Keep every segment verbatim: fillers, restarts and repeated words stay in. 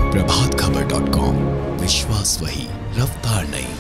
Prabhat Khabar dot com, विश्वास वही, रफ्तार नहीं।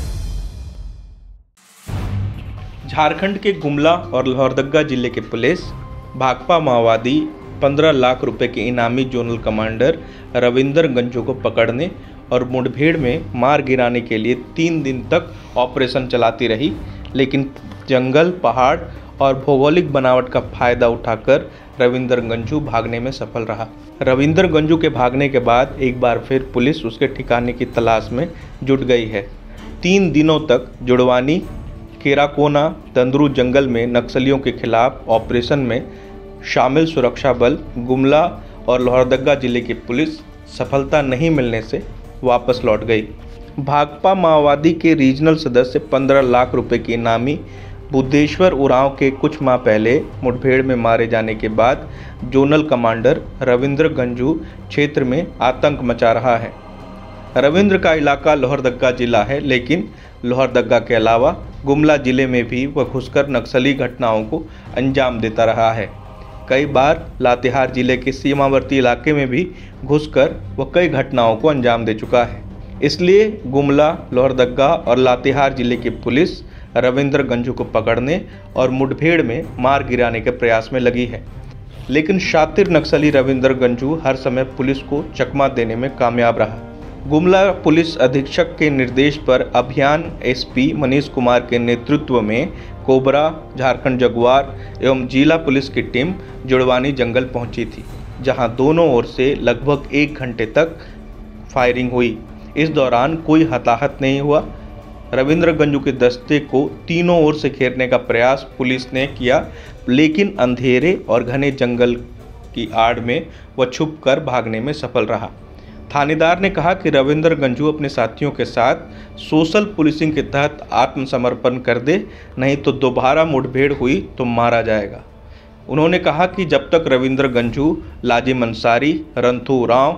झारखंड के गुमला और लोहरदगा जिले के पुलिस भाकपा माओवादी पंद्रह लाख रुपए के इनामी जोनल कमांडर रविंदर गंजू को पकड़ने और मुठभेड़ में मार गिराने के लिए तीन दिन तक ऑपरेशन चलाती रही, लेकिन जंगल, पहाड़ और भौगोलिक बनावट का फायदा उठाकर रविंदर गंजू भागने में सफल रहा। रविंदर गंजू के भागने के बाद एक बार फिर पुलिस उसके ठिकाने की तलाश में जुट गई है। तीन दिनों तक जुड़वानी, केराकोना, तंदरू जंगल में नक्सलियों के खिलाफ ऑपरेशन में शामिल सुरक्षा बल गुमला और लोहरदगा जिले की पुलिस सफलता नहीं मिलने से वापस लौट गई। भाकपा माओवादी के रीजनल सदस्य पंद्रह लाख रुपए की इनामी बुद्धेश्वर उरांव के कुछ माह पहले मुठभेड़ में मारे जाने के बाद जोनल कमांडर रविंदर गंजू क्षेत्र में आतंक मचा रहा है। रविंद्र का इलाका लोहरदगा जिला है, लेकिन लोहरदगा के अलावा गुमला जिले में भी वह घुसकर नक्सली घटनाओं को अंजाम देता रहा है। कई बार लातेहार जिले के सीमावर्ती इलाके में भी घुसकर वह कई घटनाओं को अंजाम दे चुका है। इसलिए गुमला, लोहरदगा और लातेहार जिले की पुलिस रविंदर गंजू को पकड़ने और मुठभेड़ में मार गिराने के प्रयास में लगी है, लेकिन शातिर नक्सली रविंदर गंजू हर समय पुलिस को चकमा देने में कामयाब रहा। गुमला पुलिस अधीक्षक के निर्देश पर अभियान एसपी मनीष कुमार के नेतृत्व में कोबरा, झारखंड जगुआर एवं जिला पुलिस की टीम जुड़वानी जंगल पहुंची थी, जहां दोनों ओर से लगभग एक घंटे तक फायरिंग हुई। इस दौरान कोई हताहत नहीं हुआ। रविंदर गंजू के दस्ते को तीनों ओर से घेरने का प्रयास पुलिस ने किया, लेकिन अंधेरे और घने जंगल की आड़ में वह छुपकर भागने में सफल रहा। थानेदार ने कहा कि रविंदर गंजू अपने साथियों के साथ सोशल पुलिसिंग के तहत आत्मसमर्पण कर दे, नहीं तो दोबारा मुठभेड़ हुई तो मारा जाएगा। उन्होंने कहा कि जब तक रविंदर गंजू, लाजिम अंसारी, रंथू उरांव,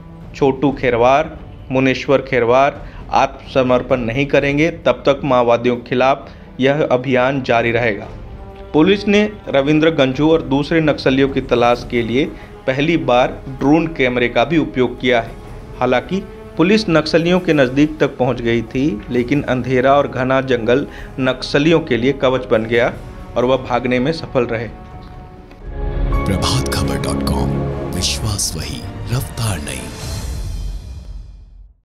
छोटू खेरवार, मुनेश्वर खेरवार आत्मसमर्पण नहीं करेंगे, तब तक माओवादियों के खिलाफ यह अभियान जारी रहेगा। पुलिस ने रविंदर गंजू और दूसरे नक्सलियों की तलाश के लिए पहली बार ड्रोन कैमरे का भी उपयोग किया है। हालांकि पुलिस नक्सलियों के नज़दीक तक पहुंच गई थी, लेकिन अंधेरा और घना जंगल नक्सलियों के लिए कवच बन गया और वह भागने में सफल रहे। प्रभात खबर डॉट कॉम, विश्वास वही, रफ्तार नहीं।